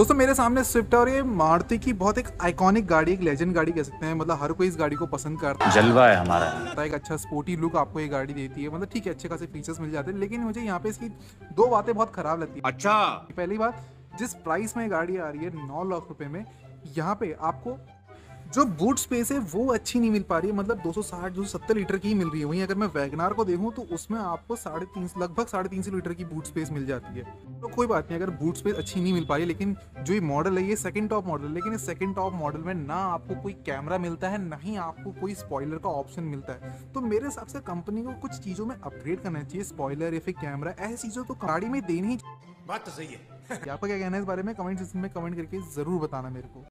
दोस्तों मेरे सामने स्विफ्ट है और ये मारुति की बहुत एक आइकॉनिक गाड़ी, एक लेजेंड गाड़ी कह सकते हैं। मतलब हर कोई इस गाड़ी को पसंद करता है, जलवा है हमारा। एक अच्छा स्पोर्टी लुक आपको ये गाड़ी देती है। मतलब ठीक है, अच्छे खासे फीचर्स मिल जाते हैं, लेकिन मुझे यहाँ पे इसकी दो बातें बहुत खराब लगती है। अच्छा, पहली बात, जिस प्राइस में गाड़ी आ रही है 9 लाख रुपए में, यहाँ पे आपको जो बूट स्पेस है वो अच्छी नहीं मिल पा रही है। मतलब 260 270 लीटर की ही मिल रही है। वहीं अगर मैं वैगनार को देखूं तो उसमें आपको लगभग 350 लीटर की बूट स्पेस मिल जाती है। तो कोई बात नहीं, अगर बूट स्पेस अच्छी नहीं मिल पा रही, लेकिन जो ये मॉडल है ये सेकंड टॉप मॉडल है। लेकिन इस सेकंड टॉप मॉडल में ना आपको कोई कैमरा मिलता है, ना ही आपको कोई स्पॉइलर का ऑप्शन मिलता है। तो मेरे हिसाब से कंपनी को कुछ चीज़ों में अपग्रेड करना चाहिए, स्पॉइलर या फिर कैमरा, ऐसी चीज़ों तो गाड़ी में देनी ही। बात तो सही है। आपका क्या कहना है इस बारे में? कमेंट सेक्शन में कमेंट करके जरूर बताना मेरे को।